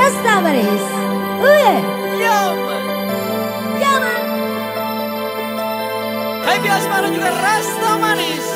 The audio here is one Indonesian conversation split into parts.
Rasta Manis. Uye. Yo man. Jangan. Happy Asmara juga Rasta Manis.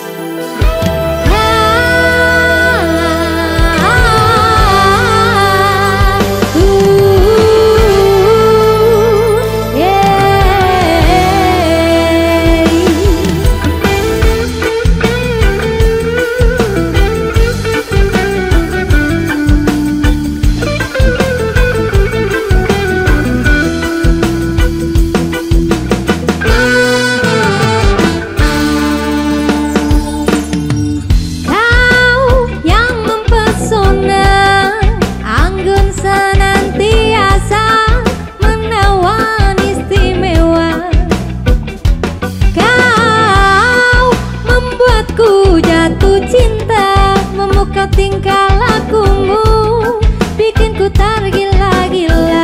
Tingkah lakumu bikin ku tergila-gila.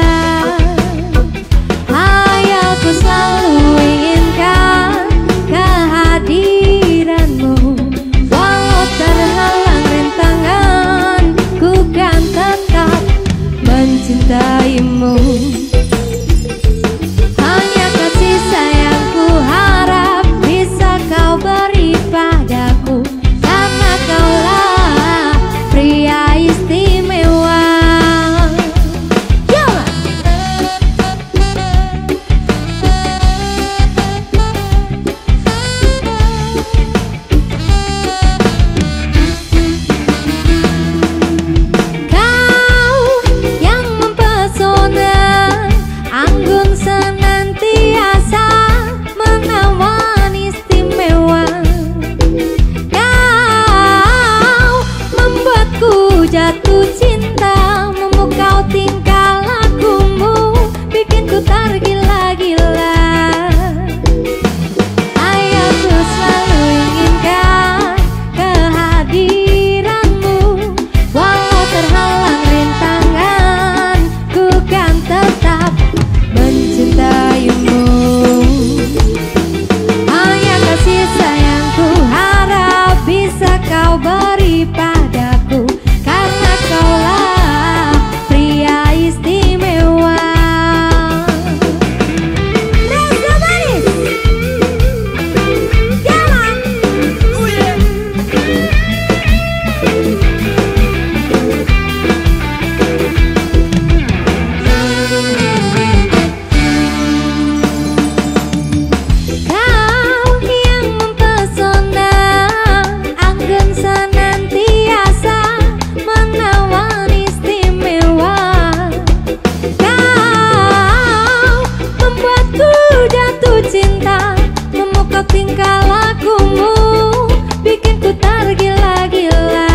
Hayalku selalu inginkan kehadiranmu. Walau terhalang rintangan, ku kan tetap mencintaimu. Hanya kasih sayangku harap bisa kau beri padaku, karena kaulah pria istimewa. Jalan. Kau yang mempesona, anggun senantiasa menawan istimewa. Jatuh cinta, memukau tingkah lakumu bikin ku tergila-gila. Ayahku selalu inginkan kehadiranmu. Walau terhalang rintangan, ku kan tetap mencintaimu. Hanya kasih sayangku harap bisa kau beri padaku, karena kaulah pria istimewa. Rasta Manis. Jalan. Kau yang mempesona, anggun senantiasa menawan istimewa. Kau membuatku jatuh cinta, memukau tingkah lakumu bikin ku tergila-gila.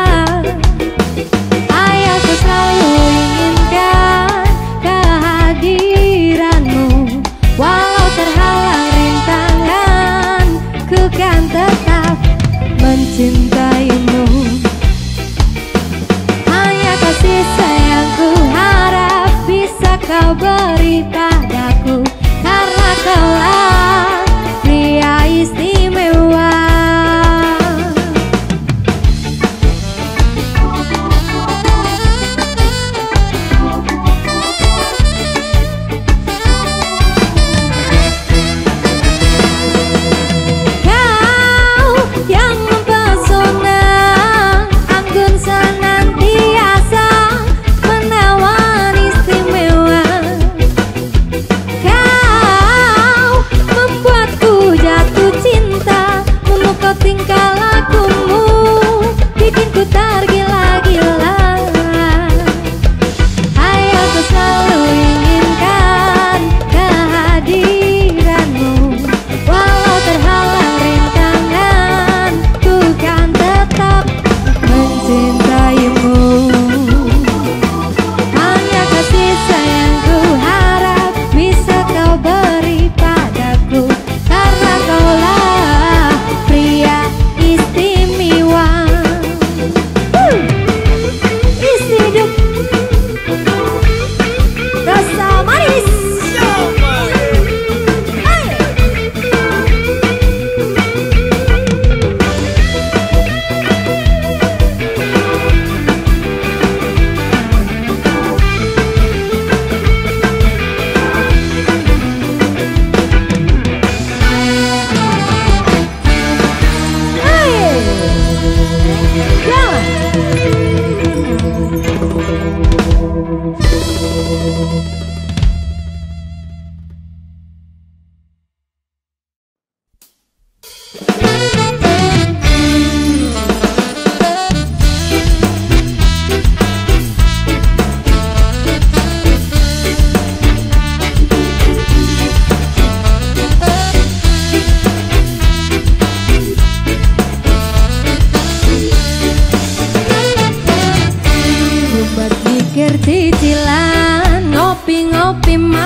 Ayahku selalu inginkan kehadiranmu. Walau terhalang rintangan, ku kan tetap mencintaimu. Hanya kasih sayangku harap bisa kau beri padaku, karena kaulah pria istimewa. Kau yang mempesona, anggun senantiasa menawan istimewa. Kau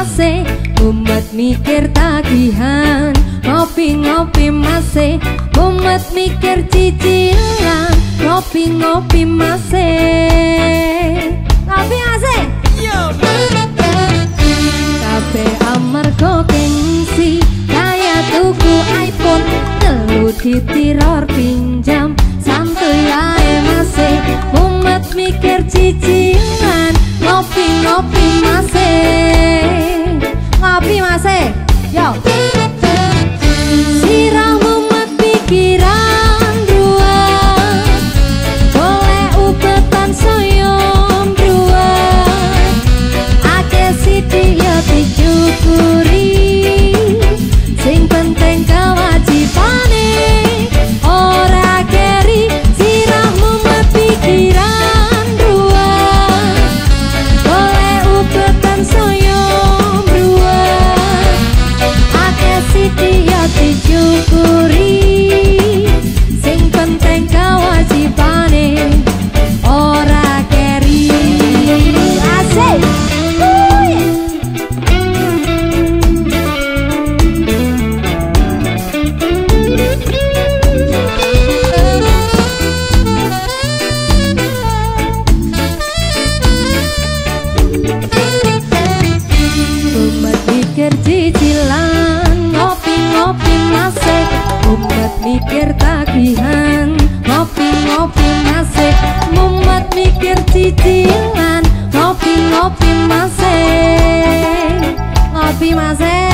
masih mumet mikir tagihan. Ngopi-ngopi masih mumet mikir cicilan. Ngopi-ngopi masih ngopi masih kabeh amarga gengsi kaya tuku iPhone telu ditiror pinjam. Santuy ae masih mumet mikir cicilan. Ngopi-ngopi masih ngopi masih yo sirah mumet pikiran ruang boleh ubetan soyom ruang ake sithik ya disyukuri sing penting kewajibane ora keri. Sirah mumet pikiran ruang boleh ubetan soyom ruang ake sithik ya disyukuri sing penting kewajibane ora keri. Asik umat mikir cicilan. Ngopi-ngopi masih mumet mikir tagihan. Ngopi-ngopi masih mumet mikir cicilan. Ngopi-ngopi masih ngopi masih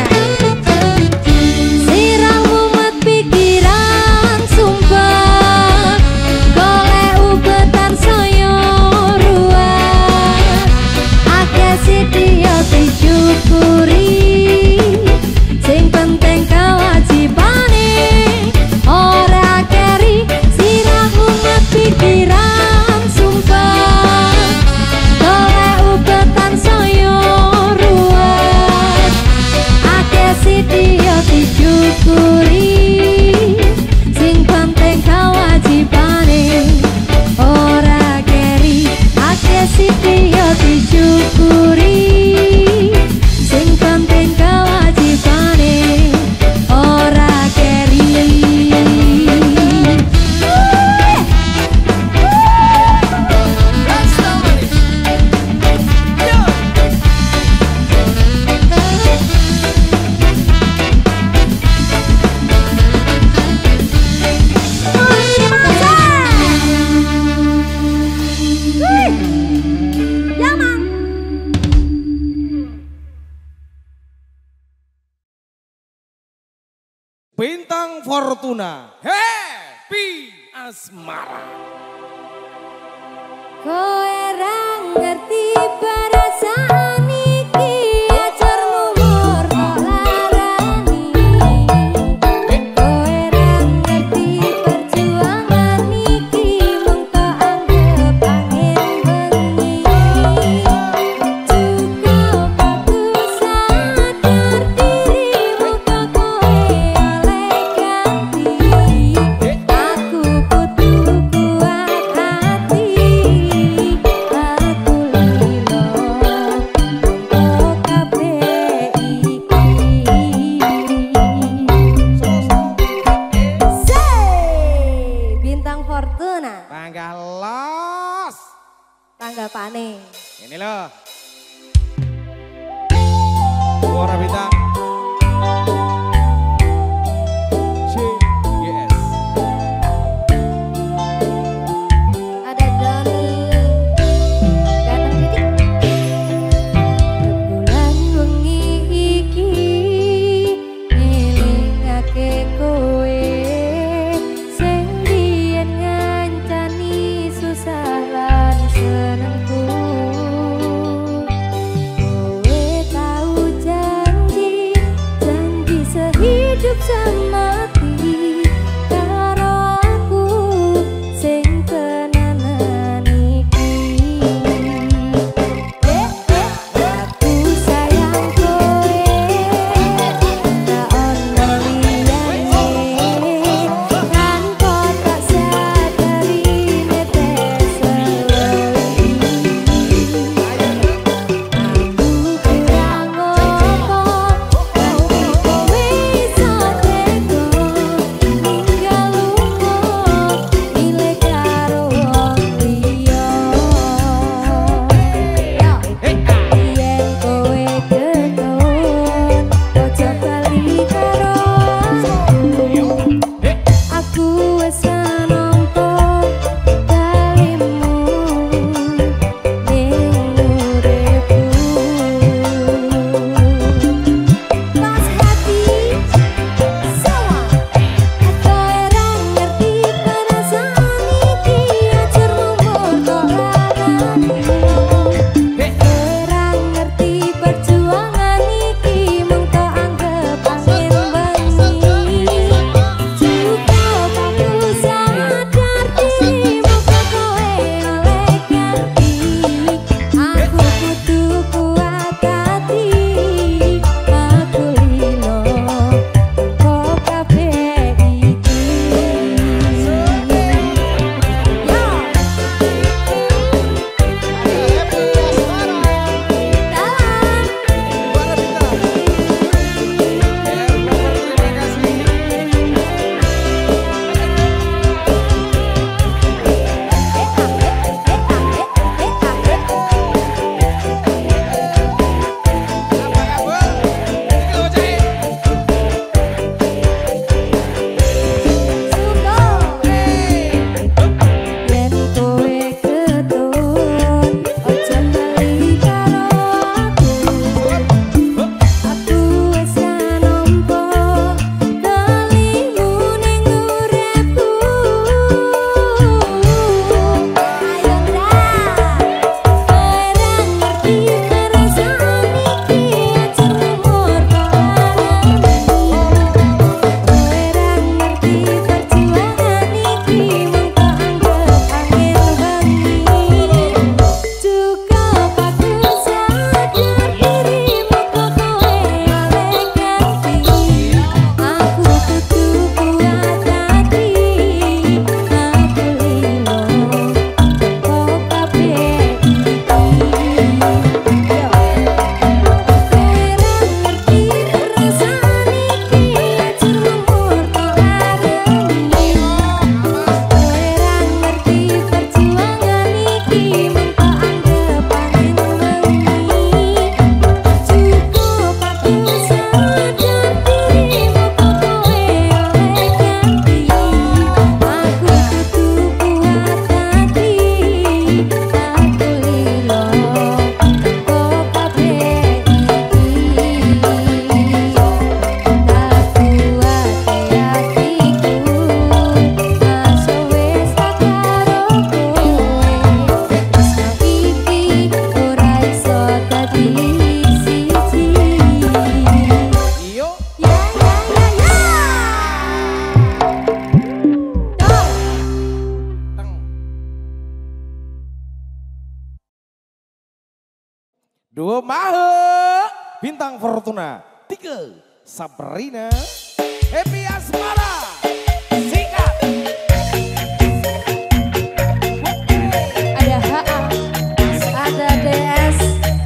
sirah mumet pikiran sumpah golek ubetan soyo ruang ake sithik ya disyukuri sing penting kewajibane ora keri. Sirah mumet pikiran sumpah golek ubetan soyo ruang ake sithik ya disyukuri sing penting kewajibane ora keri. Ake sithik ya disyukuri sing penting kewajibane ora keri. Rasta Manis. Yo. Bintang Fortuna Happy Asmara. Kowe ra ngerti perasaan iki ajar mumur larani. Kowe ra ngerti perjuangan iki mung tak anggap angin bengi. Cukup aku sadar dirimu kok kowe oleh ganti. Aku butuh kuat hati. Aku lilo untuk kabeh iki. Say, Bintang Fortuna Tanggal los. tanggapane. Ini loh. Suara bintang. CGS. Ada Doni datang titik. Rembulan wengi iki ngelingake kowe sing biyen ngancani susah lan senengku. Kowe tau janji 2 Mahe, Bintang Fortuna. 3 Sabrina, Happy Asmara. Sikat. Ada HA, ada DS.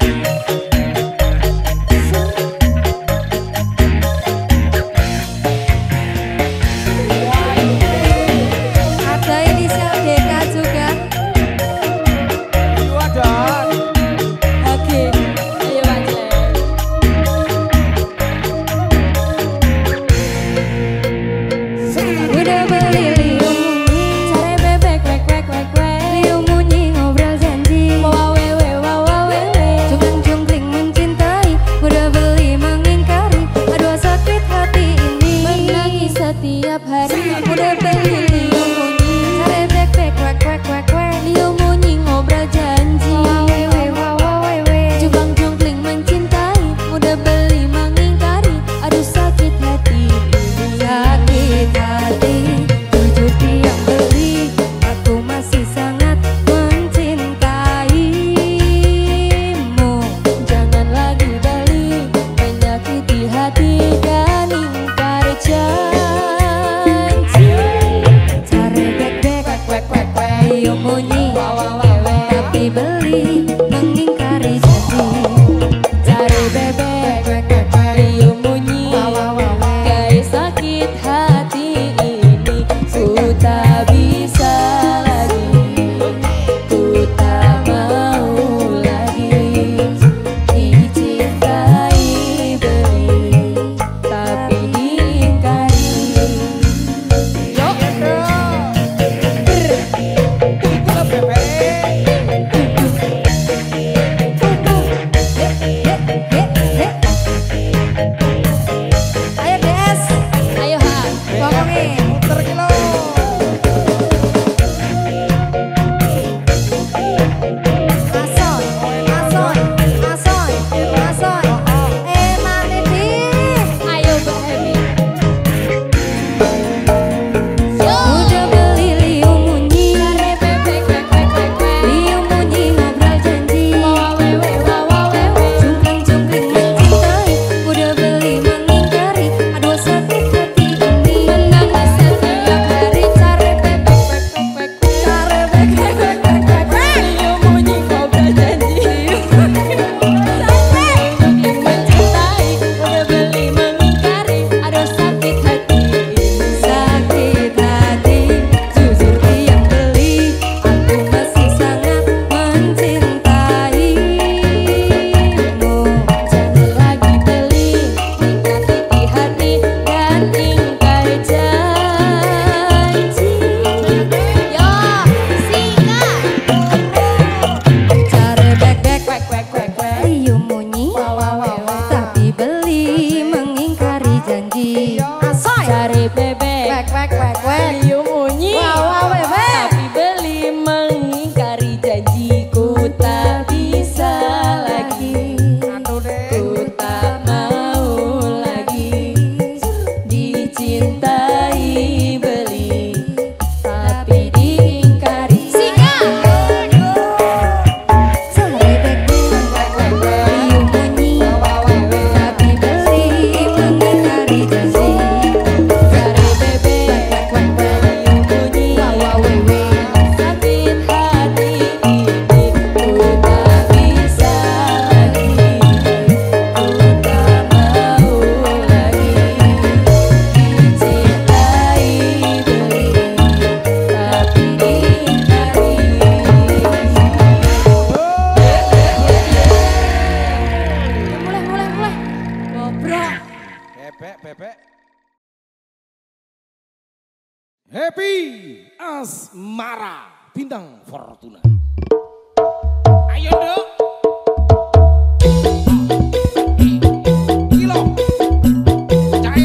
Ada inisial DK juga. Itu ada. Oke, ayo Bajle. Udah beli liu munyi, cari bebek wek wek wek wek. Liu munyi ngobrol janji, wawa wewe wawa wewe. Jungkling jungkling mencintai, udah beli mengingkari. Aduh sakit hati ini, menangis setiap hari. Udah beli liu munyi, cari bebek wek wek wek wek. Liu munyi ngobrol janji, wawa wewe wawa wewe. Jungkling jungkling mencintai, udah beli mengingkari. Aduh sakit hati ini, sakit hati. Jujur tiang beli, aku masih sangat mencintaimu. Jangan lagi beli, menyakiti hati dan ingkar janji. Cari bek bek wek wek wek, liu munyi, tapi beli mengingkari janji. Cari bebek wek wek wek, liu munyi, guys sakit hati ini. Ku tak bisa lagi, ku tak mau lagi dicintai beli, tapi diingkari. Yo, Itulah bebek. ayo DS, ayo ha, ngomongin. Muter kilo. Mason, mason, mason, mason. Mana di? Ayo Mbak Hemi. Udah beli liu munyi, cari bebek wek wek wek wek. Liu munyi ngobrol janji, wawa wewe wawa wewe. Jungkling jungkling mencintai, udah beli mengingkari. Aduh sakit hati ini, menangis setiap hari. Cari bebek wek wek wek wek, cari bebek wek wek wek wek. Liu munyi ngobrol janji, mencintai, udah beli mengingkari. Aduh sakit hati ini, sakit hati. Jujur tiang beli, aku masih sangat mencintaimu. Jangan lagi beli, menyakiti hati dan ingkar janji. Yo, sikat. Cari bebek wek wek wek wek, liu munyi, tapi beli mengingkari janji. Cari bebek wek wek wek wek, liu munyi, tapi beli mengingkari janjiku. Tak bisa lagi, ku tak mau lagi dicintai beli, tapi diingkari. Sikat. Cari bebek wek wek wek, liu munyi, tapi beli mengingkari janji. Cari bebek wek wek wek, liu munyi, sakit hati ini. Ku tak bisa lagi, ku tak mau lagi dicintai beli, tapi diingkari. Mulai. Ngobrol. Bebek. Happy Asmara, Bintang Fortuna. Ayo dong. Kilo. Cair.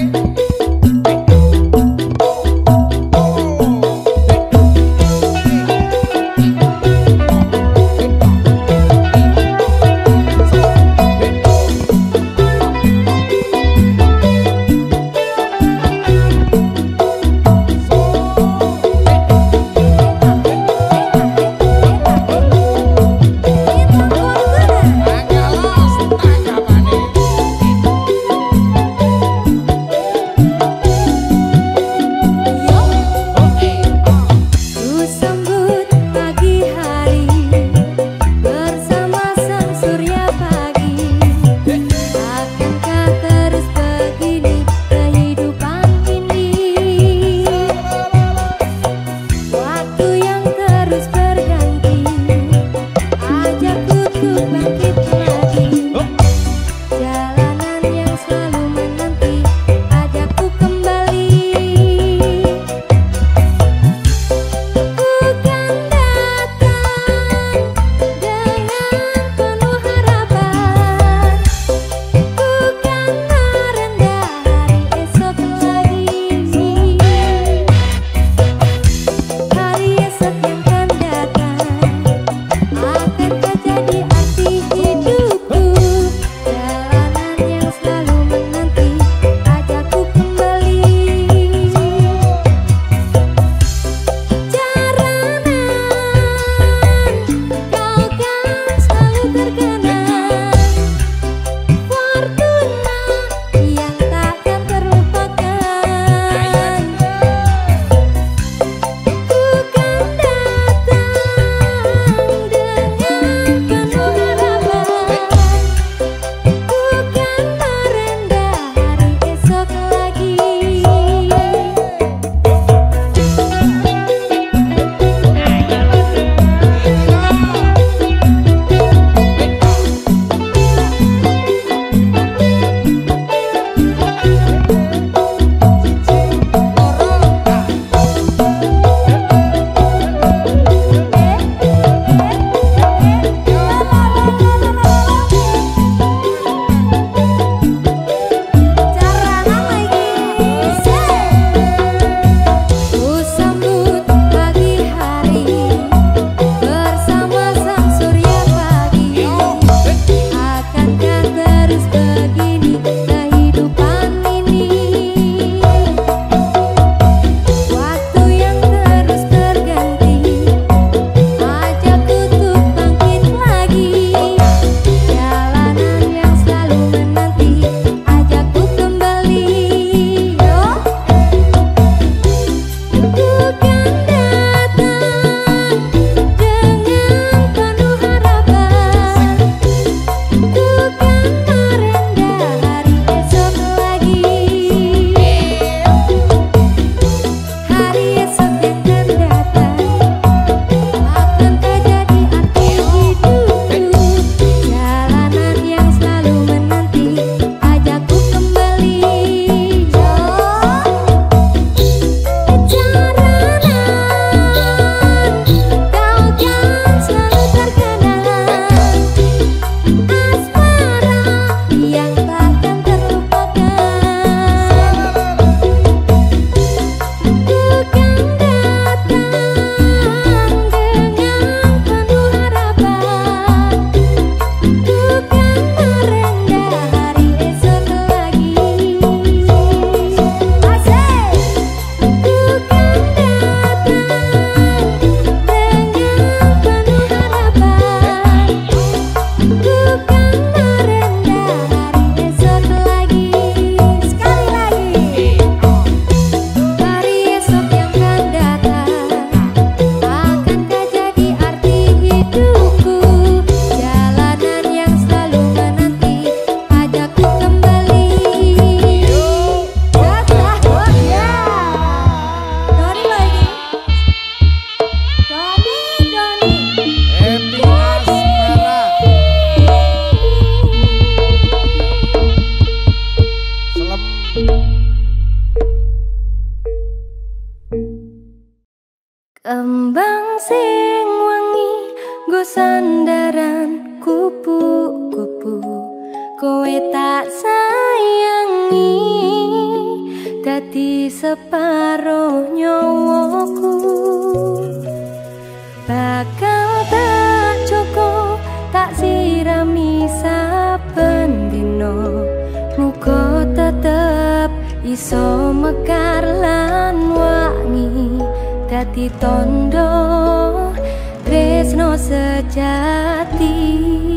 sing wangi nggo sandaran kupu-kupu kowe tak sayangi dadi separo nyawaku bakal tak cukup tak sirami saben dino muga tetep iso mekar lan wangi dadi tondo tresno sejati.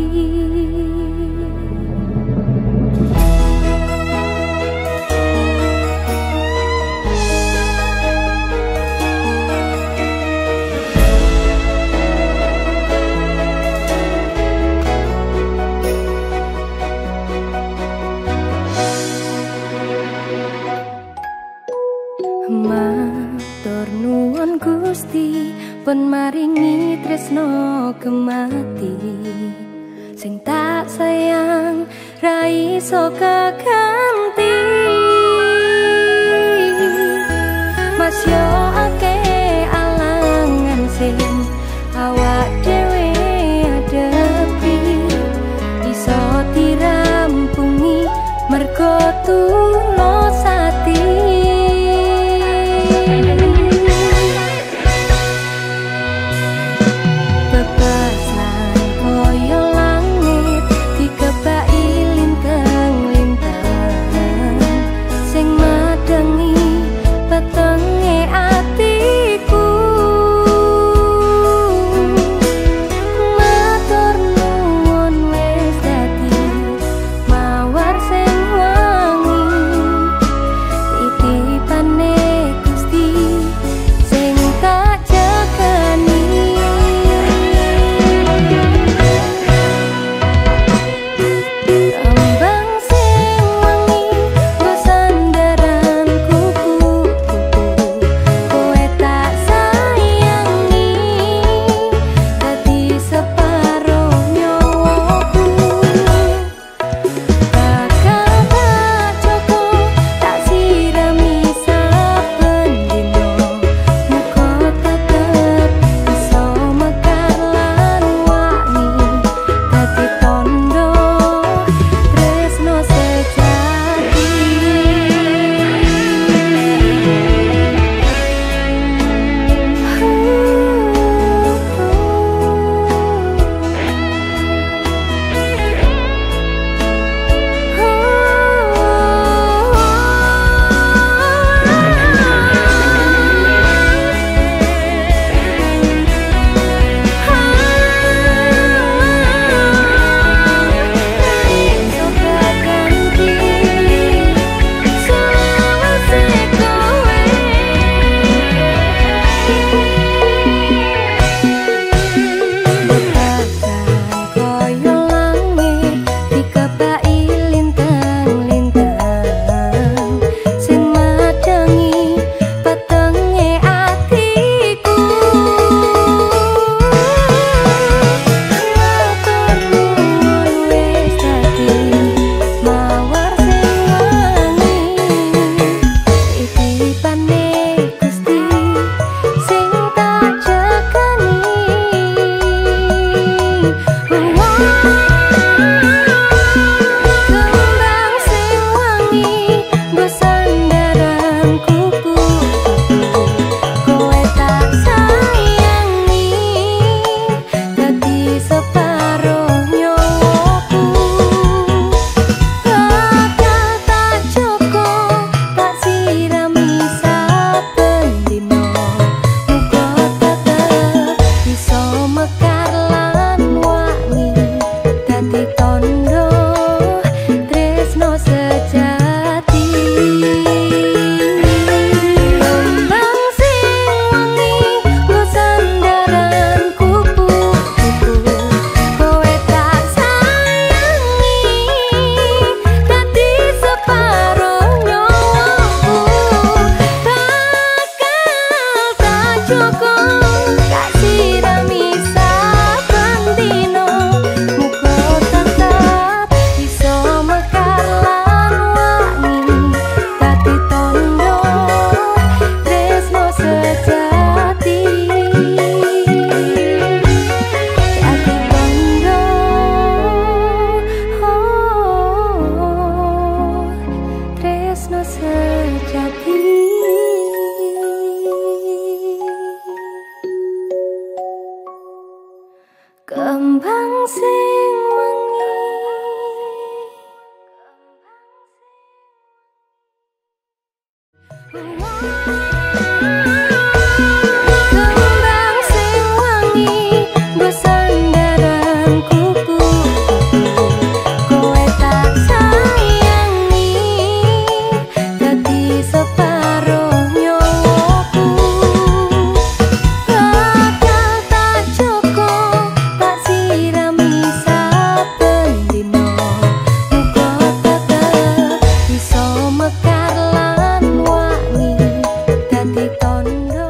Matur nuwun Gusti pun maringi tresno kemati sing tak sayang ra iso keganti Mas yo akeh alangan sing awak dhewe adepi iso dirampungi mergo tulus ati. Kembang sing wengi kembang sing wengi nggo sandaran kuku kowe tak sayangi dadi separuh nyawaku bakal tak cukup tak sirami saben dina muga tetep iso mekar lan wangi dadi tondo.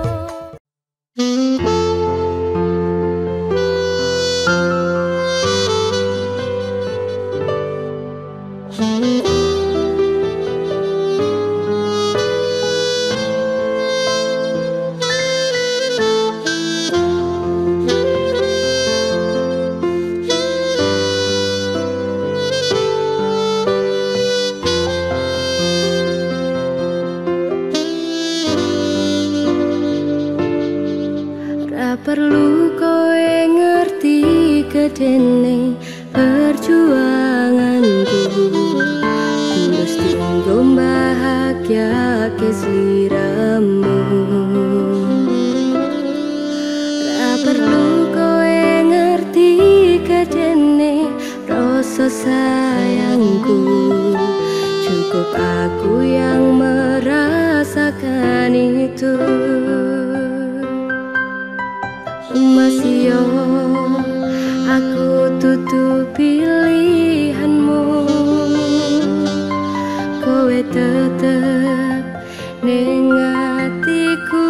Ra perlu kowe ngerti gedene perjuanganku tulus tinggo bahagiake sliramu. Ra perlu kowe ngerti gedene rasa sayangku, cukup aku yang merasakan itu. Masih yo aku tutup pilihanmu, kowe tetep ning atiku.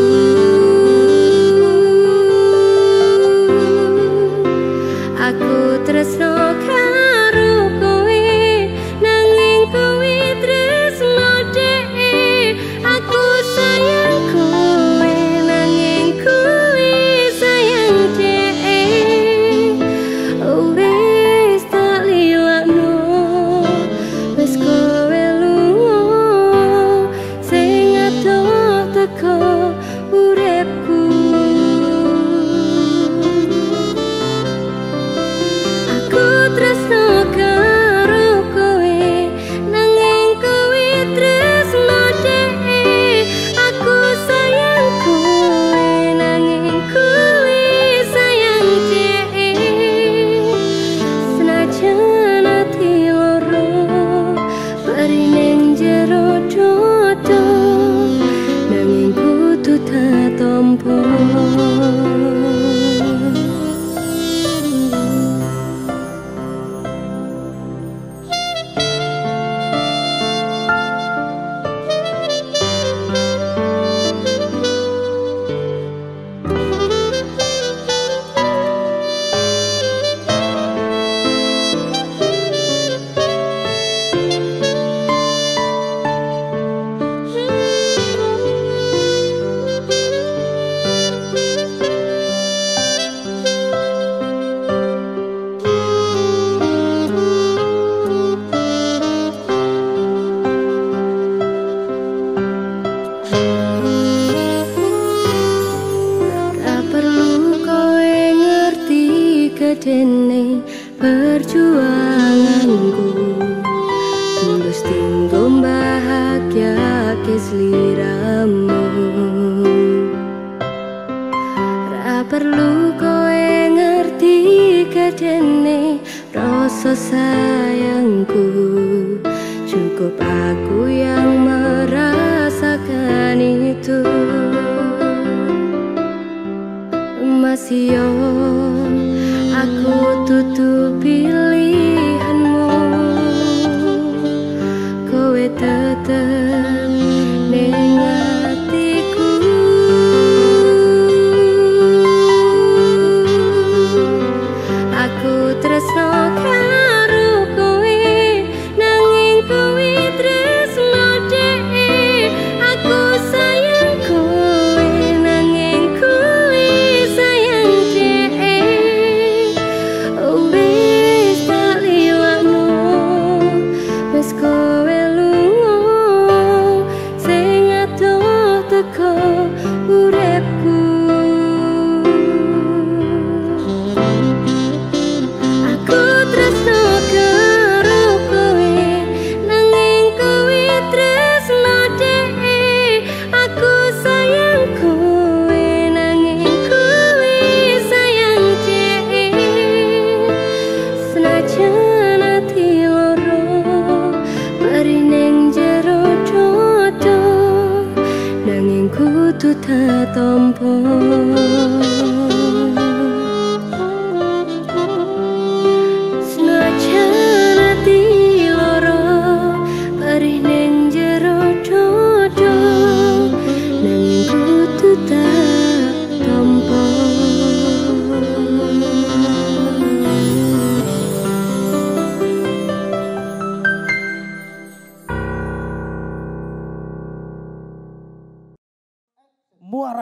Aku tresno karo kowe nanging kowe tresno dhek. Aku sayang kowe nanging kowe sayang dhek. Wis tak lilakno wis kowe lunga sing adoh teko uripku. Aku tresno karo kowe nanging kowe tresno dhek. Aku sayang kowe nanging kowe sayang dhek. Senajan ati loro bari ning jero dodo nanging kudu tatompo. Ra perlu kowe ngerti gedene perjuanganku, tulus tinggo bahagiake sliramu. Ra perlu kowe ngerti gedene rasa sayangku, cukup aku yang merasakan itu. Masih yo aku tutup pilihanmu, kowe tetep ning atiku. Aku tresno karo kowe nanging kowe tresno dhek. Aku sayang kowe nanging kowe sayang dhek. Wis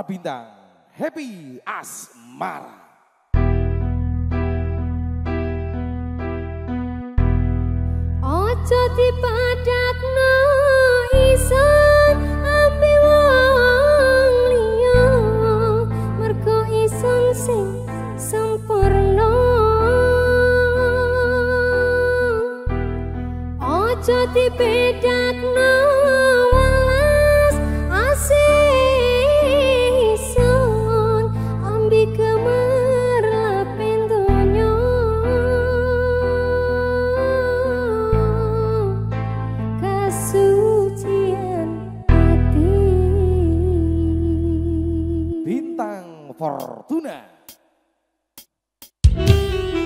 bintang Happy Asmara. Ojo dipadakno isun ambe wong liya mergo isun sing sempurna. Ojo dibedakno welas asih isun ambe gemerlapen donya. Kesucian hati Bintang Fortuna.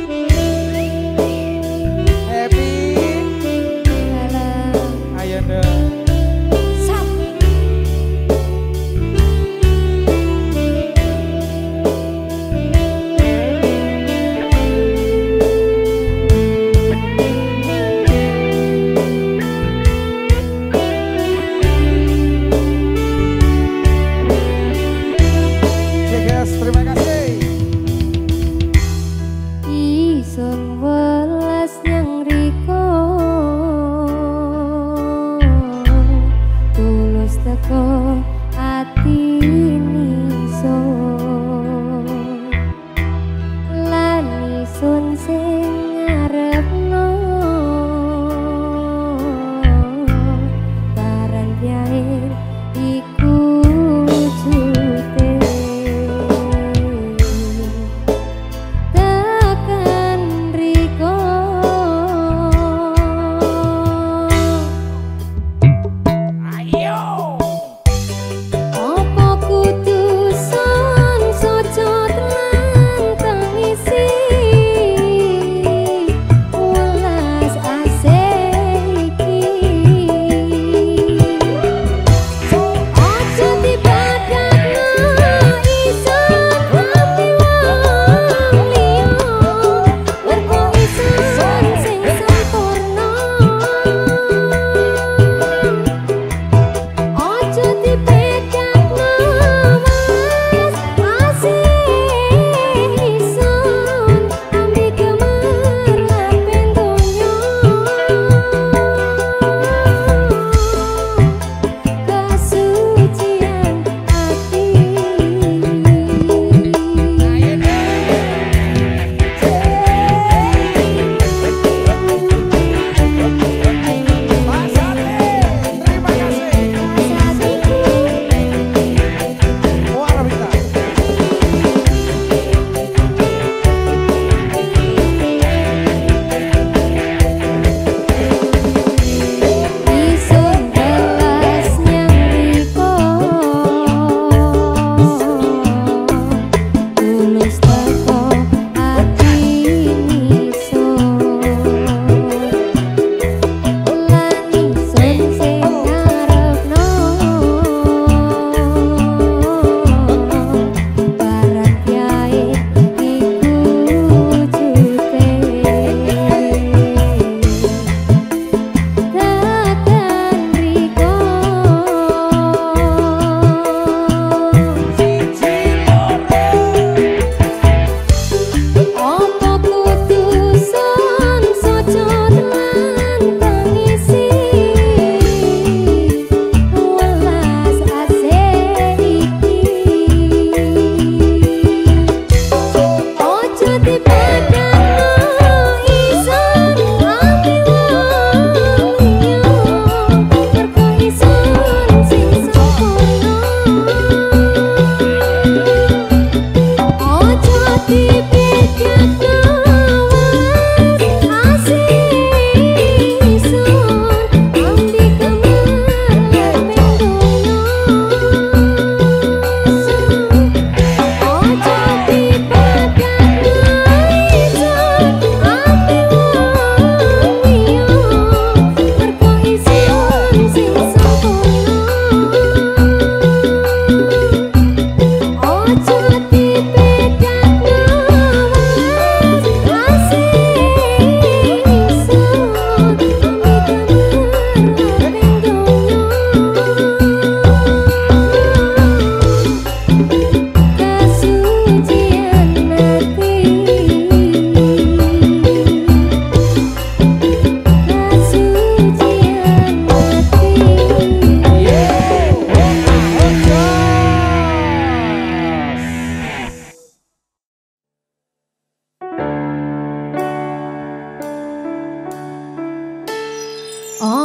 Happy. dalam Ayo dong.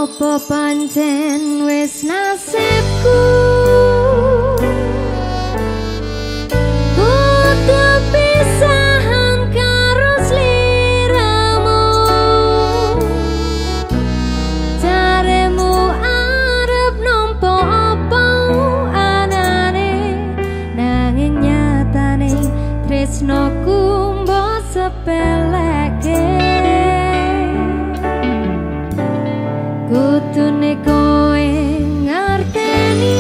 Apa pancen wis nasibku kudu pisahan karo sliramu. Jaremu arep nampa apa anane, nanging nyatane tresnoku mbok sepeleke. Kudune kowe ngerteni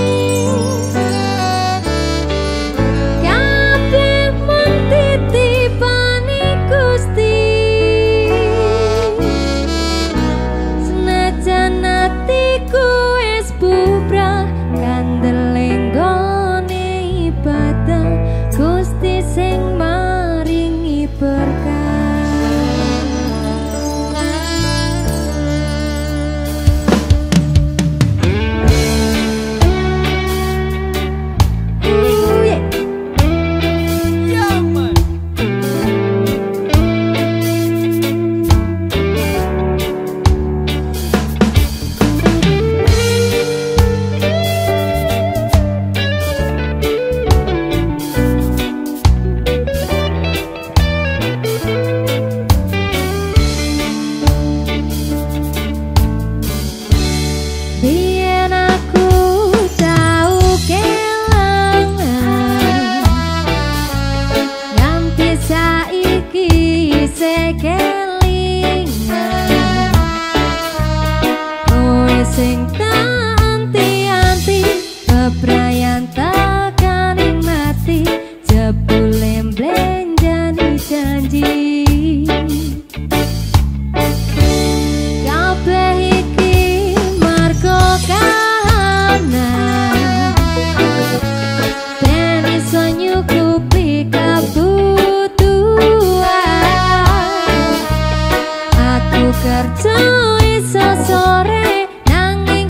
kabeh mung titipane Gusti. Senajan atiku wis bubrah kandel nggone ibadah, Gusti sing maringi berkah. Sing tak anti-anti bebrayan takaning mati, jebule mblenjani janji. Kabeh iki margo kahanan ben iso nyukupi kabutuhan. Aku kerja iso sore nanging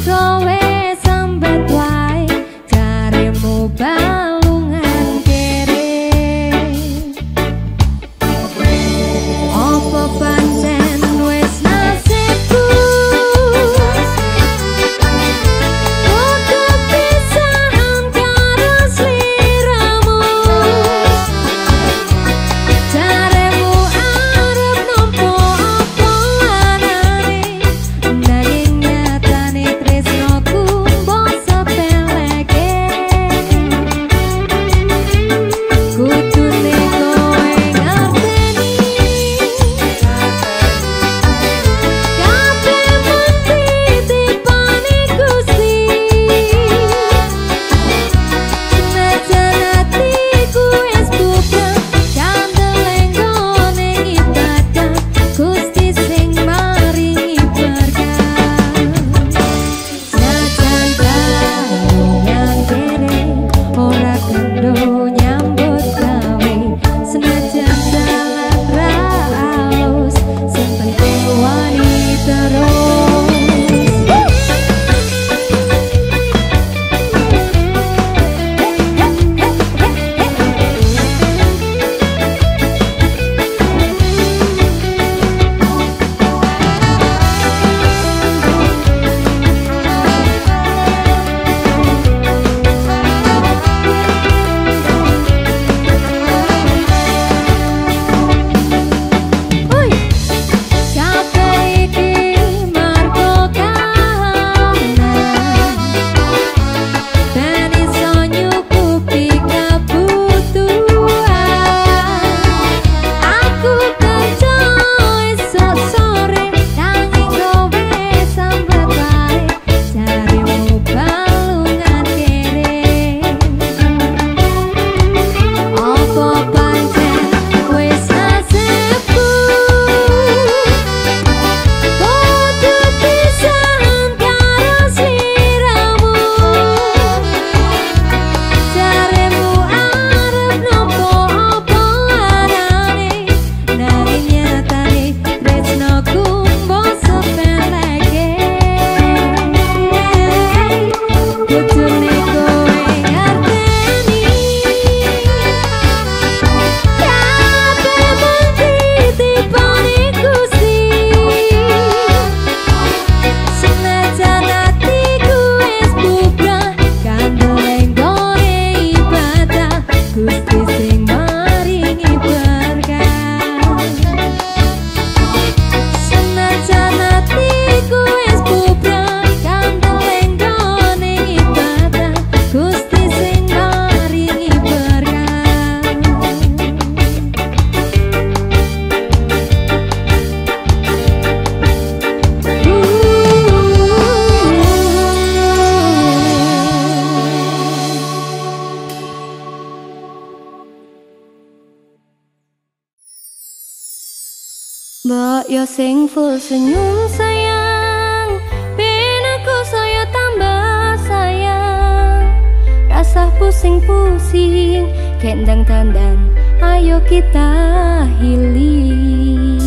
Mbok yo sing full senyum sayang, ben aku saya tambah sayang. Rasa pusing-pusing, kendang tandan, ayo kita healing.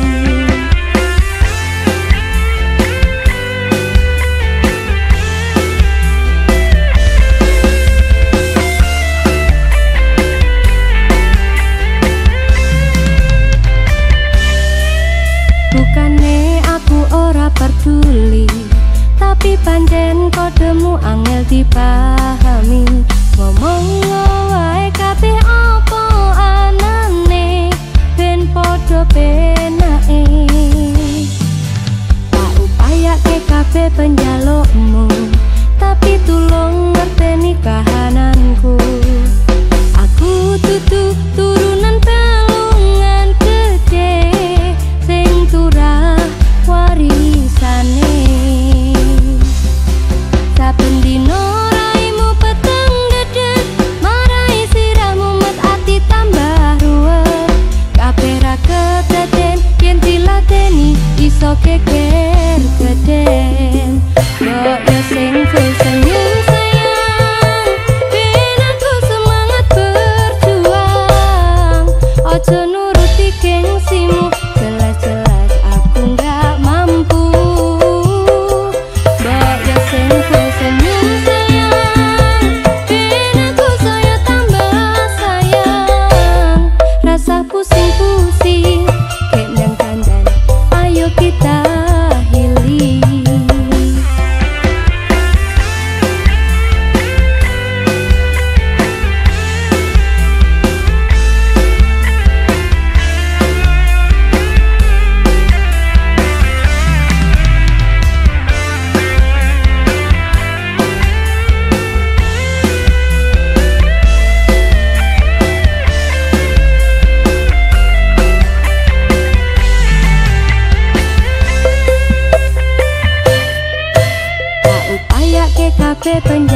Bukane aku ora peduli, tapi pancen kodemu angel dipahami. Ngomong wae kabeh apa anane, ben podo penake. Tak upayake kabeh penjalukmu, tapi tulung ngerteni kahananku. Aku tutu turunan pelungan gede, sing turah warisane. Saben dino raimu peteng gedhe, marai sirahmu met ati tambah ruwet. Kabeh ra kedaden yen dilateni iso geger geden. Mbok yo sing full senyum sayang, ben aku semangat berjuang. Ojo nuruti gengsimu, jelas-jelas aku nggak mampu. Mbok yo sing full senyum sayang, ben aku saya tambah sayang. Rasa pusing-pusing, kendang tandan, ayo kita healing. Upayake kabeh